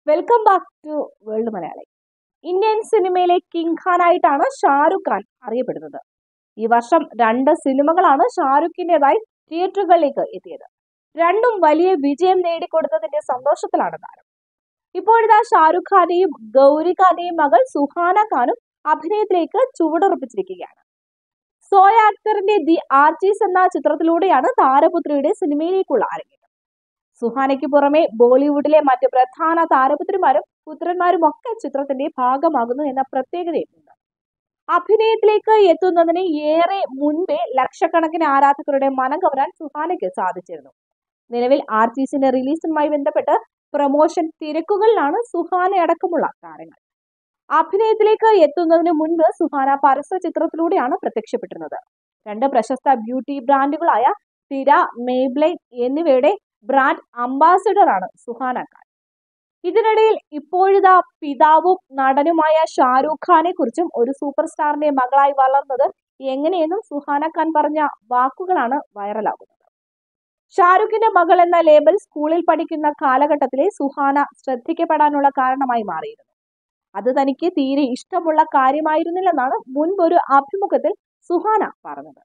Welcome back to world Malayali. Indian സിനിമയിലെ king Khan ആയിട്ടാണ് ഷാരൂഖ് ഖാൻ അറിയപ്പെടുന്നത്. ഈ വർഷം 2 സിനിമകളാണ് ഷാരൂഖിൻ്റെതായി തിയേറ്ററുകളിലേക്ക് എത്തിയത്. രണ്ടും വലിയ വിജയം നേടിക്കൊടുത്തതിന്റെ സന്തോഷത്തിലാണ് താരം. ഇപ്പോഴിതാ ഷാരൂഖ് ഖാന്റെയും ഗൗരി ഖാന്റെയും മകൾ സുഹാന ഖാനും അഭിനയത്തിലേക്ക് ചുവടുറപ്പിച്ചിരിക്കുകയാണ്. സോയ അക്തറിന്റെ ദി ആർച്ചീസ് എന്ന ചിത്രത്തിലൂടെയാണ് താരപുത്രിയുടെ സിനിമയിലേക്കുള്ള അരങ്ങേറ്റം. സുഹാനയ്ക്ക് പുറമെ ബോളിവുഡിലെ മറ്റ് പ്രധാന താരപുത്രിമാരും പുത്രന്മാരും ഒക്കെ ചിത്രത്തിന്റെ ഭാഗമാകുന്നു എന്ന പ്രത്യേകതയുണ്ട്. അഭിനയത്തിലേക്ക് എത്തുന്നതിന് ഏറെ മുൻപേ ലക്ഷക്കണക്കിന് ആരാധകരുടെ മനം കവരാൻ സുഹാനയ്ക്ക് സാധിച്ചിരുന്നു. നിലവിൽ ആർച്ചീസിന്റെ റിലീസുമായി ബന്ധപ്പെട്ട് പ്രമോഷൻ തിരക്കുകളിലാണ് സുഹാന അടക്കമുള്ള താരങ്ങൾ. അഭിനയത്തിലേക്ക് എത്തുന്നതിന് മുൻപ് സുഹാന പരസ്യ ചിത്രത്തിലൂടെയാണ് പ്രത്യക്ഷപ്പെട്ടിരുന്നത്. 2 പ്രശസ്ത ബ്യൂട്ടി ബ്രാൻഡുകളായ തിര, മെയ്ബ്ലൈൻ എന്നിവയുടെ ബ്രാൻഡ് അംബാസിഡറാണ് സുഹാന ഖാൻ. ഇതിനിടയിൽ ഇപ്പോഴിതാ പിതാവും നടനുമായ ഷാരൂഖ് ഖാനെ കുറിച്ചും ഒരു സൂപ്പർ സ്റ്റാറിന്റെ മകളായി വളർന്നത് എങ്ങനെയെന്നും സുഹാന ഖാൻ പറഞ്ഞ വാക്കുകളാണ് വൈറലാകുന്നത്. ഷാരൂഖിന്റെ മകൾ എന്ന ലേബൽ സ്കൂളിൽ പഠിക്കുന്ന കാലഘട്ടത്തിലെ സുഹാന ശ്രദ്ധിക്കപ്പെടാനുള്ള കാരണമായി മാറിയിരുന്നു. അത് തനിക്ക് തീരെ ഇഷ്ടമുള്ള കാര്യമായിരുന്നില്ലെന്നാണ് മുൻപൊരു അഭിമുഖത്തിൽ സുഹാന പറഞ്ഞത്.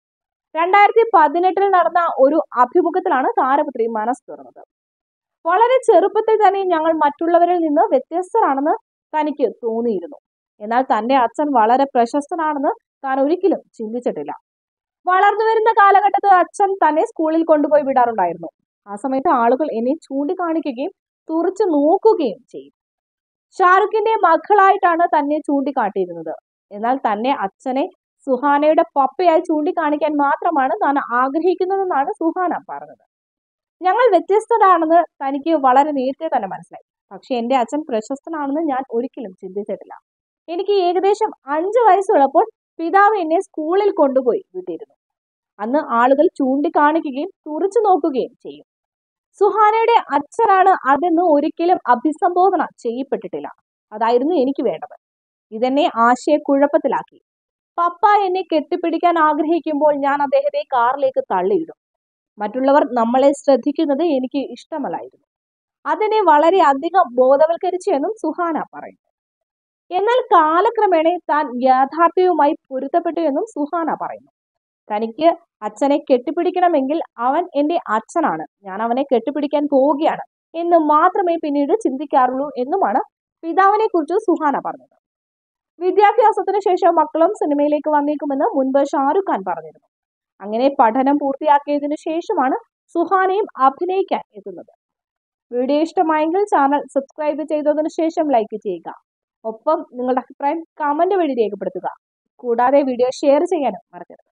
2018 നടന്ന ഒരു അഭിമുഖത്തിലാണ് താരപുത്രി മനസ്സ് തുറന്നത്. വളരെ ചെറുപ്പത്തിൽ തന്നെ ഞങ്ങൾ മറ്റുള്ളവരിൽ നിന്ന് വ്യത്യസ്തരാണെന്ന് തനിക്ക് തോന്നിയിരുന്നു. എന്നാൽ തന്റെ അച്ഛൻ വളരെ പ്രശസ്തനാണെന്ന് താൻ ഒരിക്കലും ചിന്തിച്ചിട്ടില്ല. വളർന്നു വരുന്ന കാലഘട്ടത്തിൽ അച്ഛൻ തന്നെ സ്കൂളിൽ കൊണ്ടുപോയി വിടാറുണ്ടായിരുന്നു. ആ സമയത്ത് ആളുകൾ എന്നെ ചൂണ്ടിക്കാണിക്കുകയും തുറച്ചു നോക്കുകയും ചെയ്യും. ഷാരൂഖിന്റെ മകളായിട്ടാണ് തന്നെ ചൂണ്ടിക്കാട്ടിയിരുന്നത്. എന്നാൽ തന്നെ അച്ഛനെ സുഹാനയുടെ പപ്പയായി ചൂണ്ടിക്കാണിക്കാൻ മാത്രമാണ് താൻ ആഗ്രഹിക്കുന്നതെന്നാണ് സുഹാന പറഞ്ഞത്. ഞങ്ങൾ വ്യത്യസ്തരാണെന്ന് തനിക്ക് വളരെ നേരത്തെ തന്നെ മനസ്സിലായി. പക്ഷെ എന്റെ അച്ഛൻ പ്രശസ്തനാണെന്ന് ഞാൻ ഒരിക്കലും ചിന്തിച്ചിട്ടില്ല. എനിക്ക് ഏകദേശം 5 വയസ്സുള്ളപ്പോൾ പിതാവ് എന്നെ സ്കൂളിൽ കൊണ്ടുപോയി വിട്ടിരുന്നു. അന്ന് ആളുകൾ ചൂണ്ടിക്കാണിക്കുകയും തുറച്ചു നോക്കുകയും ചെയ്യും. സുഹാനയുടെ അച്ഛനാണ് അതെന്ന് ഒരിക്കലും അഭിസംബോധന ചെയ്യപ്പെട്ടിട്ടില്ല. അതായിരുന്നു എനിക്ക് വേണ്ടത്. ഇതെന്നെ ആശയക്കുഴപ്പത്തിലാക്കി. പപ്പ എന്നെ കെട്ടിപ്പിടിക്കാൻ ആഗ്രഹിക്കുമ്പോൾ ഞാൻ അദ്ദേഹത്തെ കാറിലേക്ക് തള്ളിയിടും. മറ്റുള്ളവർ നമ്മളെ ശ്രദ്ധിക്കുന്നത് എനിക്ക് ഇഷ്ടമല്ലായിരുന്നു. അതിനെ വളരെ അധികം ബോധവൽക്കരിച്ചെന്നും സുഹാന പറയുന്നു. എന്നാൽ കാലക്രമേണ താൻ യാഥാർത്ഥ്യവുമായി പൊരുത്തപ്പെട്ടു എന്നും സുഹാന പറയുന്നു. തനിക്ക് അച്ഛനെ കെട്ടിപ്പിടിക്കണമെങ്കിൽ അവൻ എന്റെ അച്ഛനാണ്, ഞാൻ അവനെ കെട്ടിപ്പിടിക്കാൻ പോവുകയാണ് എന്ന് മാത്രമേ പിന്നീട് ചിന്തിക്കാറുള്ളൂ എന്നുമാണ് പിതാവിനെ കുറിച്ച് സുഹാന പറഞ്ഞത്. വിദ്യാഭ്യാസത്തിന് ശേഷം മക്കളും സിനിമയിലേക്ക് വന്നേക്കുമെന്ന് മുൻപ് ഷാരൂഖ് ഖാൻ പറഞ്ഞിരുന്നു. അങ്ങനെ പഠനം പൂർത്തിയാക്കിയതിനു ശേഷമാണ് സുഹാനയും അഭിനയിക്കാൻ എത്തുന്നത്. വീഡിയോ ഇഷ്ടമായെങ്കിൽ ചാനൽ സബ്സ്ക്രൈബ് ചെയ്തതിനു ശേഷം ലൈക്ക് ചെയ്യുക. ഒപ്പം നിങ്ങളുടെ അഭിപ്രായം കമന്റ് വഴി രേഖപ്പെടുത്തുക. കൂടാതെ വീഡിയോ ഷെയർ ചെയ്യാനും മറക്കരുത്.